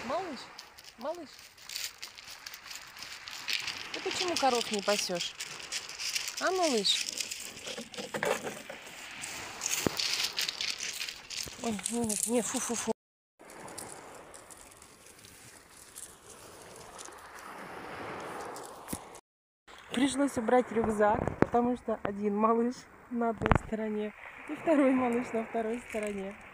Малыш, малыш, ты почему коров не пасешь? А, малыш? Ой, нет, не, фу-фу-фу. Пришлось убрать рюкзак, потому что один малыш на одной стороне и второй малыш на второй стороне.